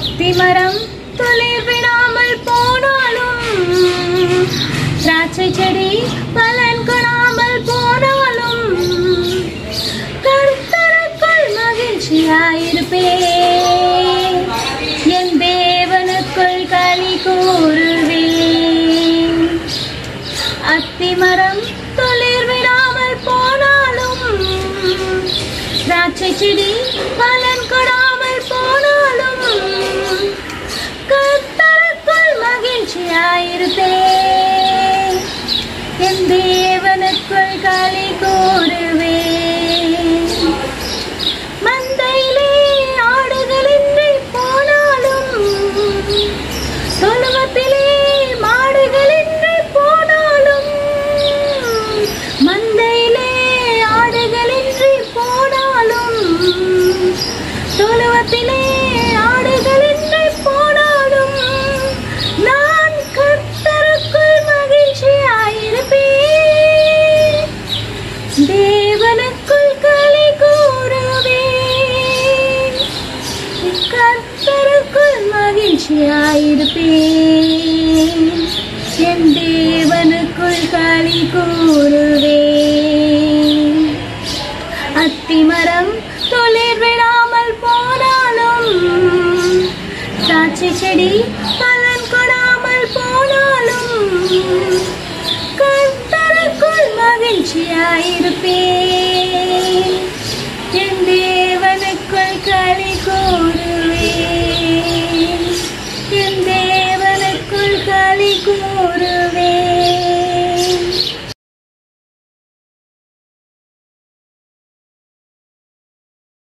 அத்திமரம் துளிர் விடாமல் போனாலும், திராட்சை செடி பலன் கொடாமல் போனாலும், கர்த்தருக்குள் மகிழ்ச்சியாயிருப்பேன், என் தேவனுக்குள் களி கூறுவேன். அத்திமரம் துளிர் விடாமல் போனாலும், திராட்சை செடி பலன் கொடாமல் போனாலும், கர்த்தருக்குள் மகிழ்ச்சியாயிருப்பேன், என் தேவனுக்குள் களி கூறுவேன். மந்தையிலே ஆடுகளின்றி போனாலும், தொழுவத்திலே மாடுகளின்றி போனாலும், மந்தையிலே ஆடுகளின்றி போனாலும், தொழுவத்திலே ஆடுகளின்றி போனாலும், நான் கர்த்தருக்குள் மகிழ்ச்சியாயிருப்பேன், தேவனுக்குள் களி கூறுவேன், கர்த்தருக்குள் மகிழ்ச்சியாயிருப்பேன், என் தேவனுக்குள் களி கூறுவேன். அத்திமரம் துளிர் விடாமல் போனாலும், திராட்சை செடி பலன் கொடாமல் போனாலும், கர்த்தருக்குள் மகிழ்ச்சியாயிருப்பேன், என் தேவனுக்குள் களி கூறுவேன், என் தேவனுக்குள் களி கூறுவேன்.